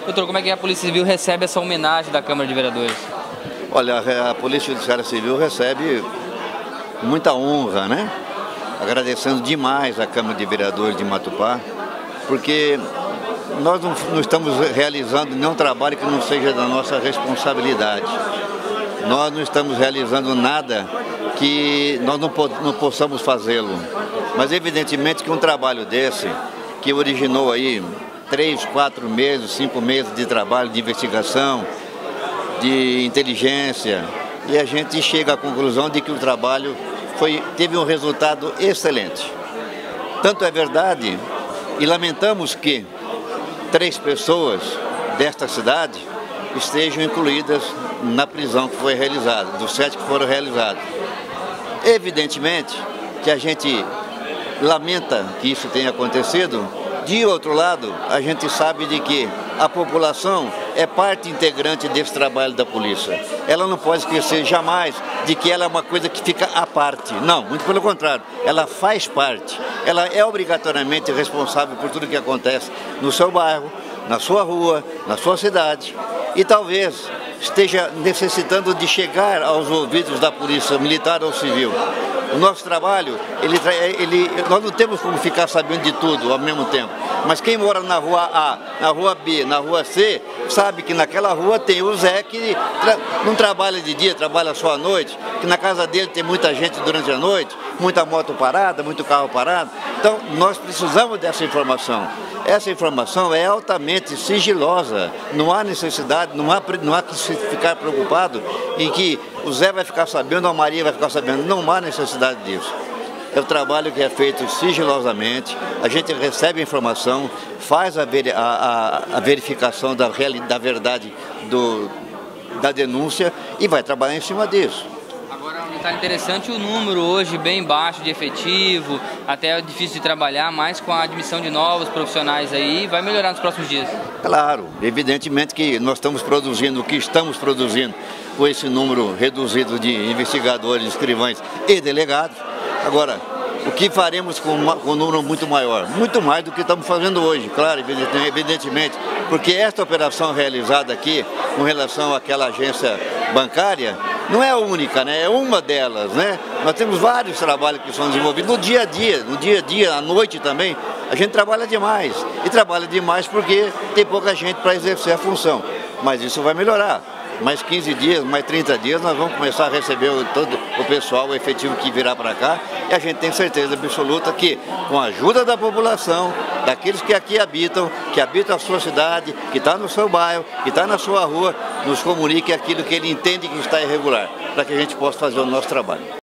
Doutor, como é que a Polícia Civil recebe essa homenagem da Câmara de Vereadores? Olha, a Polícia Judiciária Civil recebe muita honra, né? Agradecendo demais a Câmara de Vereadores de Matupá, porque nós não estamos realizando nenhum trabalho que não seja da nossa responsabilidade. Nós não estamos realizando nada que nós não possamos fazê-lo. Mas evidentemente que um trabalho desse, que originou aí 3, 4 meses, 5 meses de trabalho de investigação, de inteligência, e a gente chega à conclusão de que o trabalho teve um resultado excelente. Tanto é verdade, e lamentamos que 3 pessoas desta cidade estejam incluídas na prisão que foi realizada, dos 7 que foram realizados. Evidentemente que a gente lamenta que isso tenha acontecido. De outro lado, a gente sabe de que a população é parte integrante desse trabalho da polícia. Ela não pode esquecer jamais de que ela é uma coisa que fica à parte. Não, muito pelo contrário, ela faz parte. Ela é obrigatoriamente responsável por tudo que acontece no seu bairro, na sua rua, na sua cidade. E talvez esteja necessitando de chegar aos ouvidos da polícia militar ou civil. O nosso trabalho, nós não temos como ficar sabendo de tudo ao mesmo tempo. Mas quem mora na rua A, na rua B, na rua C, sabe que naquela rua tem o Zé que não trabalha de dia, trabalha só à noite, que na casa dele tem muita gente durante a noite, muita moto parada, muito carro parado. Então, nós precisamos dessa informação. Essa informação é altamente sigilosa, não há necessidade, não há que se ficar preocupado em que o Zé vai ficar sabendo, a Maria vai ficar sabendo, não há necessidade disso. É o trabalho que é feito sigilosamente, a gente recebe a informação, faz a verificação da verdade da denúncia e vai trabalhar em cima disso. Está interessante o número hoje bem baixo de efetivo, até é difícil de trabalhar, mas com a admissão de novos profissionais aí, vai melhorar nos próximos dias. Claro, evidentemente que nós estamos produzindo o que estamos produzindo com esse número reduzido de investigadores, escrivães e delegados. Agora, o que faremos com um número muito maior? Muito mais do que estamos fazendo hoje, claro, evidentemente, porque esta operação realizada aqui, com relação àquela agência bancária, não é a única, né? É uma delas, né? Nós temos vários trabalhos que são desenvolvidos no dia a dia, à noite também. A gente trabalha demais, e trabalha demais porque tem pouca gente para exercer a função. Mas isso vai melhorar. Mais 15 dias, mais 30 dias, nós vamos começar a receber todo o pessoal, o efetivo que virá para cá. E a gente tem certeza absoluta que, com a ajuda da população, daqueles que aqui habitam, que habitam a sua cidade, que está no seu bairro, que está na sua rua, nos comunique aquilo que ele entende que está irregular, para que a gente possa fazer o nosso trabalho.